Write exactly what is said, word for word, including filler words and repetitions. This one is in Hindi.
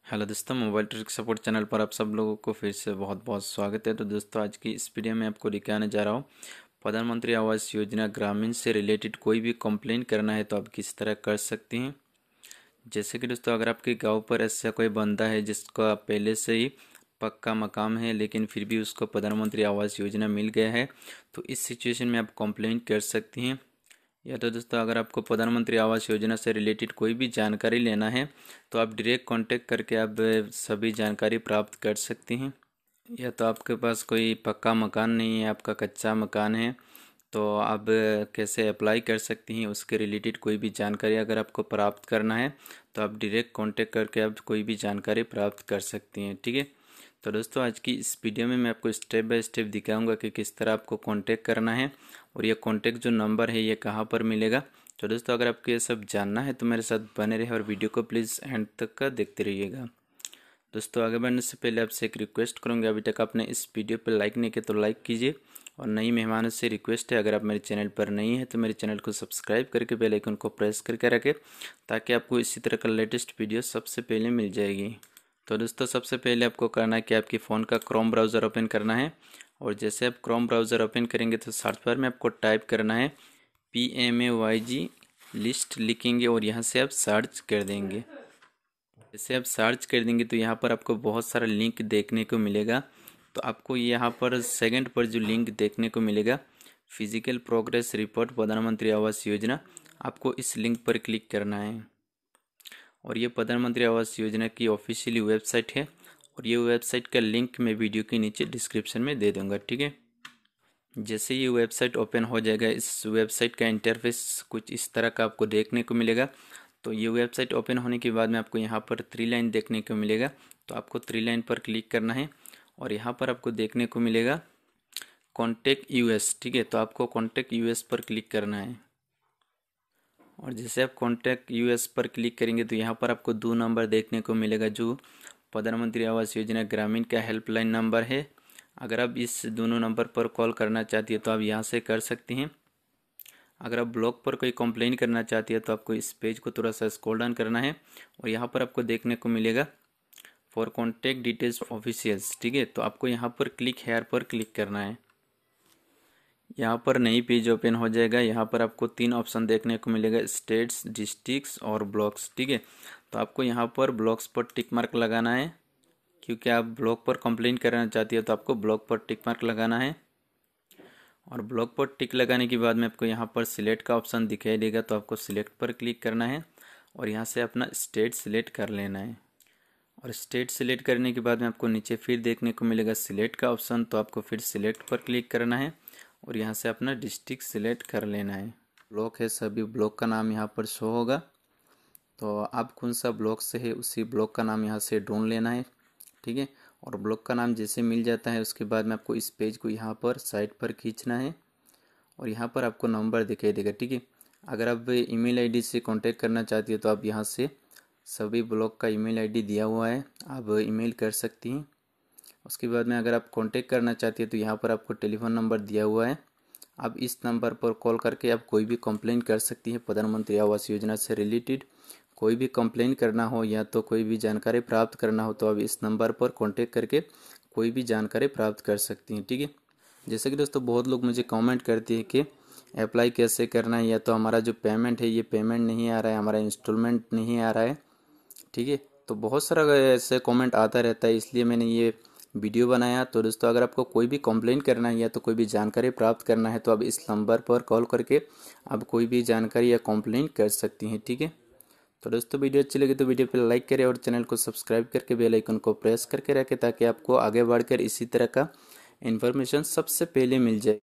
हेलो दोस्तों, मोबाइल ट्रिक सपोर्ट चैनल पर आप सब लोगों को फिर से बहुत बहुत स्वागत है। तो दोस्तों, आज की इस वीडियो में आपको दिखाने जा रहा हूँ प्रधानमंत्री आवास योजना ग्रामीण से रिलेटेड कोई भी कंप्लेंट करना है तो आप किस तरह कर सकते हैं। जैसे कि दोस्तों, अगर आपके गांव पर ऐसा कोई बंदा है जिसका पहले से ही पक्का मकान है लेकिन फिर भी उसको प्रधानमंत्री आवास योजना मिल गया है, तो इस सिचुएशन में आप कंप्लेंट कर सकती हैं। या तो दोस्तों, अगर आपको प्रधानमंत्री आवास योजना से रिलेटेड कोई भी जानकारी लेना है तो आप डायरेक्ट कांटेक्ट करके आप सभी जानकारी प्राप्त कर सकती हैं। या तो आपके पास कोई पक्का मकान नहीं है, आपका कच्चा मकान है, तो आप कैसे अप्लाई कर सकती हैं उसके रिलेटेड कोई भी जानकारी अगर आपको प्राप्त करना है तो आप डायरेक्ट कांटेक्ट करके आप कोई भी जानकारी प्राप्त कर सकती हैं। ठीक है। तो दोस्तों, आज की इस वीडियो में मैं आपको स्टेप बाय स्टेप दिखाऊंगा कि किस तरह आपको कांटेक्ट करना है और ये कांटेक्ट जो नंबर है ये कहाँ पर मिलेगा। तो दोस्तों, अगर आपको ये सब जानना है तो मेरे साथ बने रहे और वीडियो को प्लीज़ एंड तक का देखते रहिएगा। दोस्तों, आगे बढ़ने से पहले आपसे एक रिक्वेस्ट करूंगा, अभी तक आपने इस वीडियो पर लाइक नहीं किया तो लाइक कीजिए और नई मेहमानों से रिक्वेस्ट है, अगर आप मेरे चैनल पर नहीं है तो मेरे चैनल को सब्सक्राइब करके बेल आइकन को प्रेस करके रखें ताकि आपको इसी तरह का लेटेस्ट वीडियो सबसे पहले मिल जाएगी। तो दोस्तों, सबसे पहले आपको करना है कि आपके फ़ोन का क्रोम ब्राउज़र ओपन करना है और जैसे आप क्रोम ब्राउज़र ओपन करेंगे तो सर्च बार में आपको टाइप करना है P M A Y G list लिखेंगे और यहाँ से आप सर्च कर देंगे। जैसे आप सर्च कर देंगे तो यहाँ पर आपको बहुत सारा लिंक देखने को मिलेगा। तो आपको यहाँ पर सेकंड पर जो लिंक देखने को मिलेगा, फिजिकल प्रोग्रेस रिपोर्ट प्रधानमंत्री आवास योजना, आपको इस लिंक पर क्लिक करना है। और ये प्रधानमंत्री आवास योजना की ऑफिशियली वेबसाइट है और ये वेबसाइट का लिंक मैं वीडियो के नीचे डिस्क्रिप्शन में दे दूँगा। ठीक है। जैसे ये वेबसाइट ओपन हो जाएगा, इस वेबसाइट का इंटरफेस कुछ इस तरह का आपको देखने को मिलेगा। तो ये वेबसाइट ओपन होने के बाद में आपको यहाँ पर थ्री लाइन देखने को मिलेगा, तो आपको थ्री लाइन पर क्लिक करना है और यहाँ पर आपको देखने को मिलेगा कॉन्टेक्ट यूएस। ठीक है। तो आपको कॉन्टेक्ट यूएस पर क्लिक करना है और जैसे आप कॉन्टेक्ट यूएस पर क्लिक करेंगे तो यहाँ पर आपको दो नंबर देखने को मिलेगा जो प्रधानमंत्री आवास योजना ग्रामीण का हेल्पलाइन नंबर है। अगर आप इस दोनों नंबर पर कॉल करना चाहती है तो आप यहाँ से कर सकती हैं। अगर आप ब्लॉग पर कोई कंप्लेन करना चाहती है तो आपको इस पेज को थोड़ा सा स्क्रॉल डाउन करना है और यहाँ पर आपको देखने को मिलेगा फॉर कॉन्टैक्ट डिटेल्स ऑफिशियल्स। ठीक है। तो आपको यहाँ पर क्लिक हेयर पर क्लिक करना है। यहाँ पर नई पेज ओपन हो जाएगा। यहाँ पर आपको तीन ऑप्शन देखने को मिलेगा, स्टेट्स, डिस्ट्रिक्ट्स और ब्लॉक्स। ठीक है। तो आपको यहाँ पर ब्लॉक्स पर टिक मार्क लगाना है, क्योंकि आप ब्लॉक पर कंप्लेंट करना चाहती है तो आपको ब्लॉक पर टिक मार्क लगाना है। और ब्लॉक पर टिक लगाने के बाद में आपको यहाँ पर सिलेक्ट का ऑप्शन दिखाई देगा, तो आपको सिलेक्ट पर क्लिक करना है और यहाँ से अपना स्टेट सिलेक्ट कर लेना है। और स्टेट सिलेक्ट करने के बाद में आपको नीचे फिर देखने को मिलेगा सिलेक्ट का ऑप्शन, तो आपको फिर सिलेक्ट पर क्लिक करना है और यहाँ से अपना डिस्ट्रिक्ट सिलेक्ट कर लेना है। ब्लॉक है, सभी ब्लॉक का नाम यहाँ पर शो होगा, तो आप कौन सा ब्लॉक से है उसी ब्लॉक का नाम यहाँ से ढूंढ लेना है। ठीक है। और ब्लॉक का नाम जैसे मिल जाता है उसके बाद में आपको इस पेज को यहाँ पर साइड पर खींचना है और यहाँ पर आपको नंबर दिखाई देगा। ठीक है। अगर आप ईमेल आईडी से कांटेक्ट करना चाहती है तो आप यहाँ से सभी ब्लॉक का ईमेल आईडी दिया हुआ है, आप ईमेल कर सकती हैं। उसके बाद में अगर आप कांटेक्ट करना चाहती है तो यहाँ पर आपको टेलीफोन नंबर दिया हुआ है, आप इस नंबर पर कॉल करके आप कोई भी कंप्लेन कर सकती हैं। प्रधानमंत्री आवास योजना से रिलेटेड कोई भी कंप्लेन करना हो या तो कोई भी जानकारी प्राप्त करना हो तो आप इस नंबर पर कांटेक्ट करके कोई भी जानकारी प्राप्त कर सकती हैं। ठीक है। जैसे कि दोस्तों, बहुत लोग मुझे कमेंट करते हैं कि अप्लाई कैसे करना है, या तो हमारा जो पेमेंट है ये पेमेंट नहीं आ रहा है, हमारा इंस्टॉलमेंट नहीं आ रहा है। ठीक है। तो बहुत सारा ऐसे कमेंट आता रहता है, इसलिए मैंने ये वीडियो बनाया। तो दोस्तों, अगर आपको कोई भी कंप्लेन करना है या तो कोई भी जानकारी प्राप्त करना है तो आप इस नंबर पर कॉल करके आप कोई भी जानकारी या कंप्लेन कर सकती हैं। ठीक है। तो दोस्तों, वीडियो अच्छी लगी तो वीडियो पर लाइक करें और चैनल को सब्सक्राइब करके बेल आइकन को प्रेस करके रखें ताकि आपको आगे बढ़कर इसी तरह का इन्फॉर्मेशन सबसे पहले मिल जाए।